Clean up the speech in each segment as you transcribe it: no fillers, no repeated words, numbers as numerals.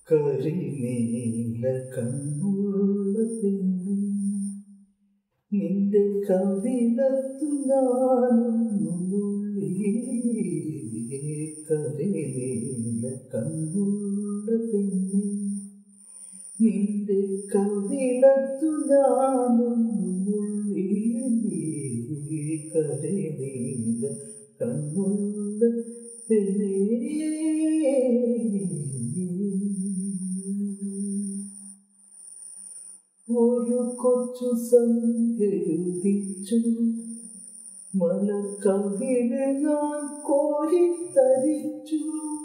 കരിനീല കണ്ണുള്ള പെണ്ണെ, നിന്റെ കവിളത്തു ഞാനൊന്നുള്ളി. കരിനീല കണ്ണുള്ള പെണ്ണെ, നിന്റെ കവിളത്തു ഞാനൊന്നുള്ളി. കരിനീല കണ്ണുള്ള പെണ്ണെ, ഒരു കൊച്ചു സന്ധ്യയുദിച്ചു, മലക്കവിളെ ഞാൻ കോരിത്തരിച്ചു.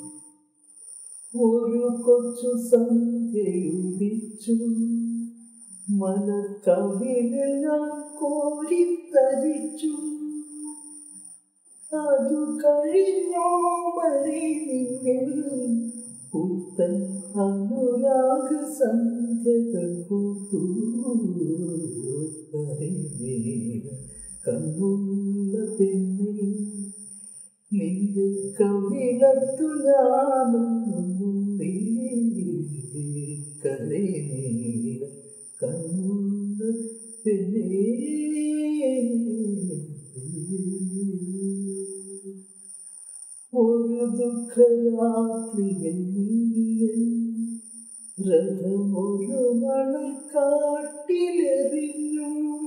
ഒരു കൊച്ചു സന്ധ്യയുദിച്ചു, മലക്കവിളെ ഞാൻ കോരിത്തരിച്ചു. അതു കഴിഞ്ഞോ മറി നിന്നിൽ പുത്തൻ അനുരാഗ സന്ധ്യകൾ പൂത്തു. കരിനീല കണ്ണുള്ള പെണ്ണെ, നിന്റെ കവിളത്തു ഞാനൊന്നുള്ളി. കരിനീല കണ്ണുള്ള പെണ്ണെ, ഒരു ദുഃഖരാത്രിയിൽ നീയൻ രഥമൊരു മണൽക്കാട്ടിലെറിഞ്ഞു.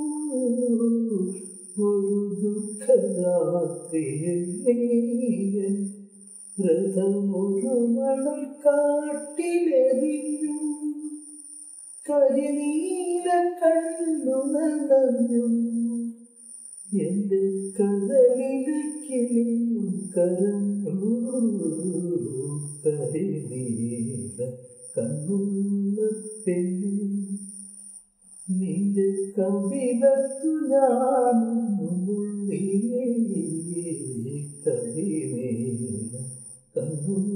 ഒരു ദുഃഖരാത്രിയിൽ നീയൻ രഥമൊരു മണൽക്കാട്ടിലെറിഞ്ഞു. കരിനീല കണ്ണു നനഞ്ഞു, എന്റെ കടലിലെ കിളിയും കരഞ്ഞു. കരിനീല കണ്ണുള്ള പെണ്ണെ, നിന്റെ കവിളത്തു ഞാനൊന്നുള്ളി. കരിനീല കണ്ണുള്ള